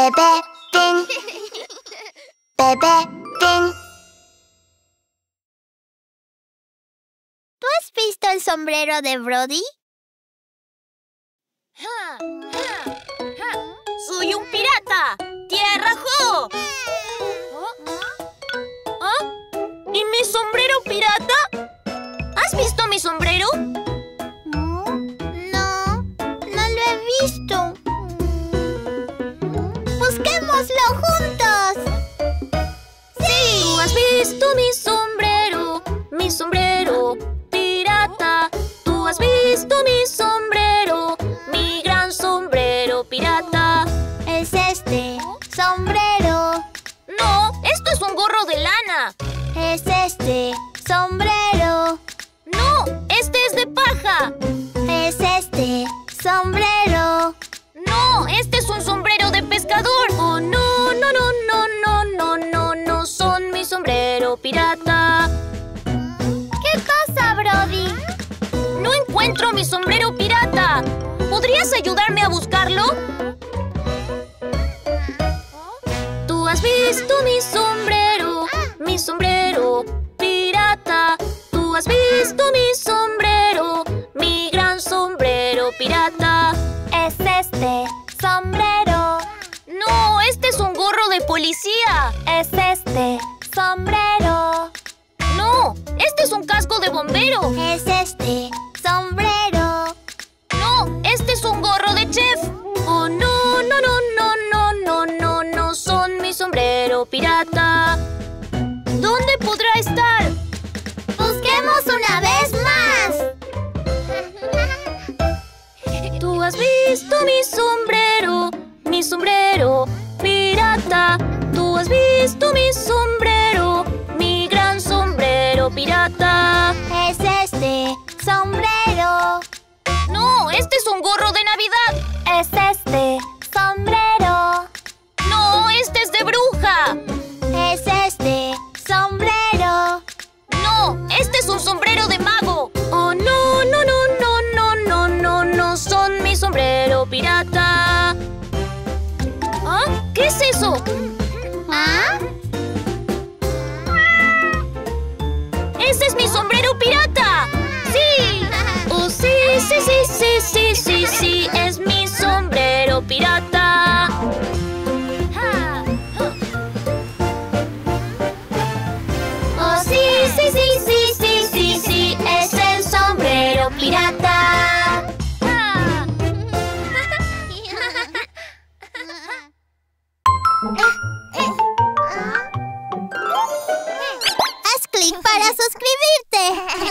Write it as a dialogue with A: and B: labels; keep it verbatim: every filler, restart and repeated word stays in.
A: Bebé Fin. Bebé Fin. ¿Tú has visto el sombrero de Brody?
B: ¡Soy un pirata! ¡Tierra Jo! ¿Ah? ¿Y mi sombrero pirata? ¿Has visto mi sombrero?
A: No, no, no lo he visto. ¡Busquémoslo juntos!
B: ¡Sí! ¿Tú has visto mi sombrero? Mi sombrero pirata. ¿Tú has visto mi sombrero? Mi gran sombrero pirata.
A: Es este sombrero.
B: No, esto es un gorro de lana.
A: Es este sombrero.
B: No, este es de paja.
A: Es este sombrero.
B: No, este es un sombrero de pescador. Oh, no, no, no, no, no, no, no, no son mi sombrero pirata.
A: ¿Qué pasa, Brody?
B: No encuentro mi sombrero pirata. ¿Podrías ayudarme a buscarlo? ¿Tú has visto mi sombrero? Mi sombrero pirata. ¿Tú has visto mi sombrero? Mi gran sombrero pirata.
A: Es este sombrero.
B: No, este es un gorro de policía.
A: Es este sombrero.
B: No, este es un casco de bombero.
A: Es este sombrero.
B: No, este es un gorro de chef. Oh, no, no, no, no, no, no, no, no son mi sombrero pirata. ¿Dónde podrá estar?
A: ¡Busquemos una vez más!
B: ¿Tú has visto mi sombrero? Mi sombrero pirata. ¿Tú has visto mi sombrero? Mi gran sombrero pirata.
A: Es este sombrero.
B: No, este es un gorro de Navidad.
A: Es este sombrero.
B: No, este es de bruja.
A: Es este sombrero.
B: No, este es un sombrero de mago. Oh, no, no, no, no, no, no, no, no son mi sombrero pirata. ¿Ah? ¿Qué es eso?
A: ¿Ah?
B: ¡Ese es mi sombrero pirata! ¡Sí! ¡Oh, sí, sí, sí, sí, sí, sí, sí! ¡Es mi sombrero pirata! ¡Oh, sí, sí, sí, sí, sí, sí, sí! ¡Es el sombrero pirata!
A: Haz clic para suscribirte.